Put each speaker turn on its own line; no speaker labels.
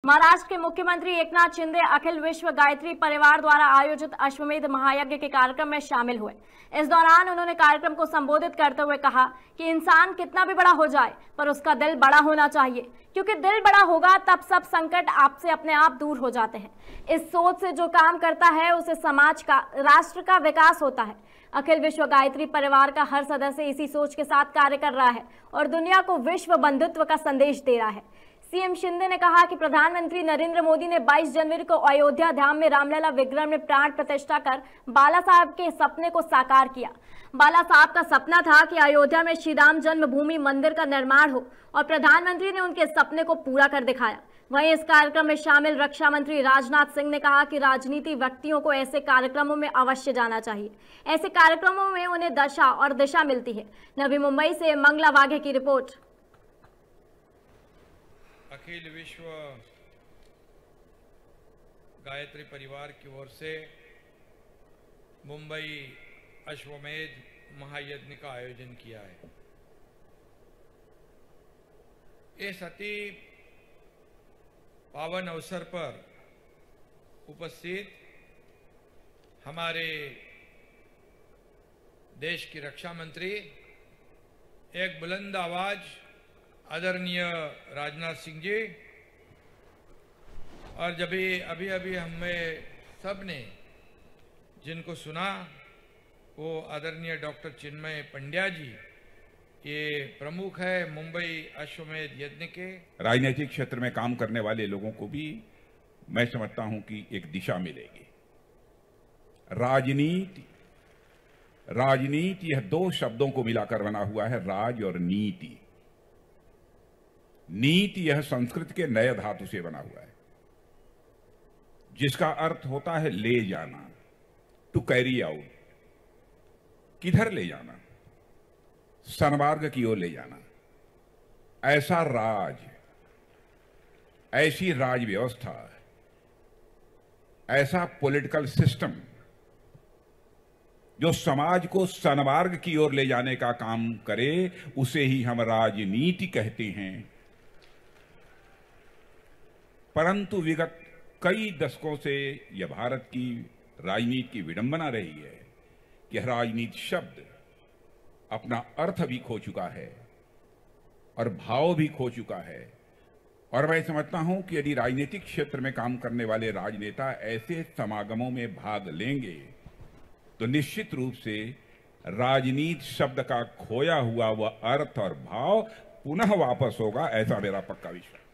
महाराष्ट्र के मुख्यमंत्री एकनाथ शिंदे अखिल विश्व गायत्री परिवार द्वारा आयोजित अश्वमेध महायज्ञ के कार्यक्रम में शामिल हुए। इस दौरान उन्होंने कार्यक्रम को संबोधित करते हुए कहा कि इंसान कितना भी बड़ा हो जाए पर उसका दिल बड़ा होना चाहिए, क्योंकि दिल बड़ा होगा तब सब संकट आपसे अपने आप दूर हो जाते हैं। इस सोच से जो काम करता है उसे समाज का, राष्ट्र का विकास होता है। अखिल विश्व गायत्री परिवार का हर सदस्य इसी सोच के साथ कार्य कर रहा है और दुनिया को विश्व बंधुत्व का संदेश दे रहा है। सीएम शिंदे ने कहा कि प्रधानमंत्री नरेंद्र मोदी ने 22 जनवरी को अयोध्या धाम में रामलला विग्रह में प्राण प्रतिष्ठा कर बाला साहब के सपने को साकार किया। बाला साहब का सपना था कि अयोध्या में श्री राम जन्मभूमि मंदिर का निर्माण हो और प्रधानमंत्री ने उनके सपने को पूरा कर दिखाया। वहीं इस कार्यक्रम में शामिल रक्षा मंत्री राजनाथ सिंह ने कहा कि राजनीति व्यक्तियों को ऐसे कार्यक्रमों में अवश्य जाना चाहिए। ऐसे कार्यक्रमों में उन्हें दशा और दिशा मिलती है। नवी मुंबई से मंगला वाघे की रिपोर्ट।
अखिल विश्व गायत्री परिवार की ओर से मुंबई अश्वमेध महायज्ञ का आयोजन किया है। इस अति पावन अवसर पर उपस्थित हमारे देश की रक्षा मंत्री, एक बुलंद आवाज आदरणीय राजनाथ सिंह जी, और जब अभी हमें सब ने जिनको सुना वो आदरणीय डॉक्टर चिन्मय पंड्या जी, ये प्रमुख है मुंबई अश्वमेध यज्ञ के।
राजनीतिक क्षेत्र में काम करने वाले लोगों को भी मैं समझता हूं कि एक दिशा मिलेगी। राजनीति यह दो शब्दों को मिलाकर बना हुआ है, राज और नीति। नीति यह संस्कृत के नए धातु से बना हुआ है, जिसका अर्थ होता है ले जाना, टू कैरी आउट। किधर ले जाना? सन्मार्ग की ओर ले जाना। ऐसा राज, ऐसी राज व्यवस्था, ऐसा पॉलिटिकल सिस्टम जो समाज को सन्मार्ग की ओर ले जाने का काम करे, उसे ही हम राजनीति कहते हैं। परंतु विगत कई दशकों से यह भारत की राजनीति की विडंबना रही है कि राजनीति शब्द अपना अर्थ भी खो चुका है और भाव भी खो चुका है। और मैं समझता हूं कि यदि राजनीतिक क्षेत्र में काम करने वाले राजनेता ऐसे समागमों में भाग लेंगे तो निश्चित रूप से राजनीति शब्द का खोया हुआ वह अर्थ और भाव पुनः वापस होगा, ऐसा मेरा पक्का विश्वास।